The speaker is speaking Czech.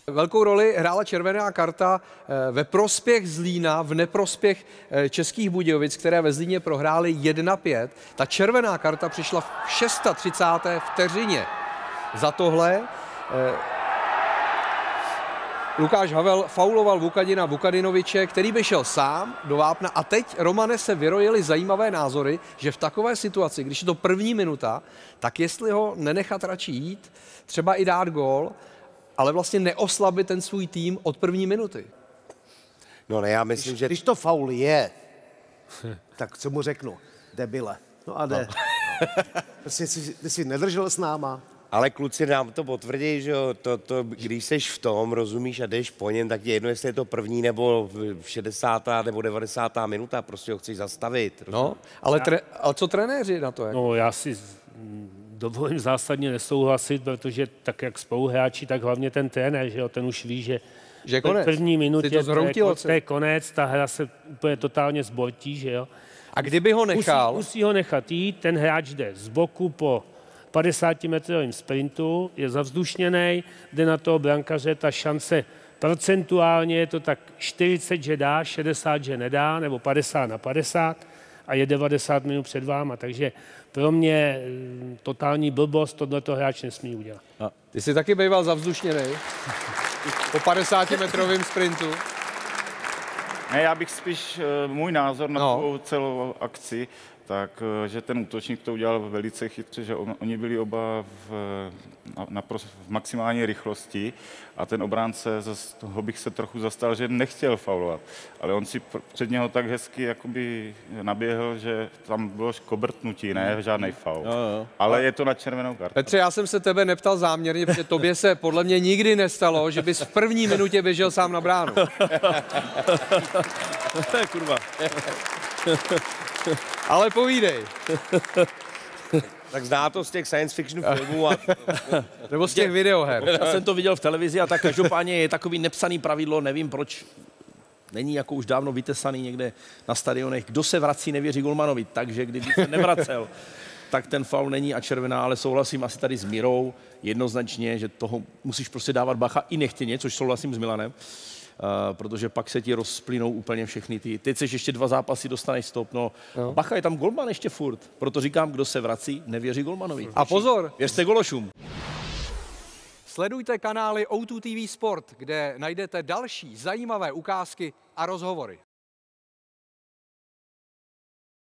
Velkou roli hrála červená karta ve prospěch Zlína, v neprospěch Českých Budějovic, které ve Zlíně prohrály 1-5. Ta červená karta přišla v 36. vteřině. Za tohle Lukáš Havel fauloval Vukadinoviče, který by šel sám do vápna. A teď, Romane, se vyrojily zajímavé názory, že v takové situaci, když je to první minuta, tak jestli ho nenechat radši jít, třeba i dát gól, ale vlastně neoslabit ten svůj tým od první minuty. No ne, já myslím, že... Když to faul je, tak co mu řeknu? Debile. No a jde. No. Ty jsi nedržel s náma. Ale kluci nám to potvrdí, že jo, když seš v tom, rozumíš a jdeš po něm, tak je jedno, jestli je to první nebo 60. nebo 90. minuta, prostě ho chceš zastavit. No, ale co trenéři na to? Jak? No, já si dovolím zásadně nesouhlasit, protože tak jak spoluhráči, tak hlavně ten trenér, že jo, ten už ví, že konec. V první minutě to je konec, ta hra se úplně totálně zbortí, že jo. A kdyby ho nechal? Musí ho nechat jít, ten hráč jde z boku po 50-metrovém sprintu, je zavzdušněnej, jde na toho brankaře, ta šance procentuálně je to tak 40, že dá, 60, že nedá, nebo 50/50 a je 90 minut před váma, takže pro mě totální blbost, tohleto hráč nesmí udělat. Ty jsi taky býval zavzdušněnej po 50-metrovém sprintu. Ne, já bych spíš můj názor na tu celou akci, tak, že ten útočník to udělal velice chytře, že oni byli oba v maximální rychlosti a ten obránce, toho bych se trochu zastal, že nechtěl faulovat, ale on si před něho tak hezky jakoby naběhl, že tam bylo škobrtnutí, ne žádný faul. Ale je to na červenou kartu. Petře, já jsem se tebe neptal záměrně, protože tobě se podle mě nikdy nestalo, že bys v první minutě běžel sám na bránu. Kurva. Ale povídej. Tak zná to z těch science fiction filmů. Nebo z těch videoher. Já jsem to viděl v televizi a tak každopádně je takový nepsaný pravidlo, nevím proč. Není jako už dávno vytesaný někde na stadionech. Kdo se vrací, nevěří golmanovi. Takže kdyby se nevracel, tak ten faul není a červená, ale souhlasím asi tady s Mirou jednoznačně, že toho musíš prostě dávat bacha i nechtěně, což souhlasím s Milanem. Protože pak se ti rozplynou úplně všechny ty. Teď seš ještě 2 zápasy, dostaneš stop. No. Bacha, je tam golman ještě furt. Proto říkám, kdo se vrací, nevěří golmanovi. A pozor. Věřte gološům. Sledujte kanály O2 TV Sport, kde najdete další zajímavé ukázky a rozhovory.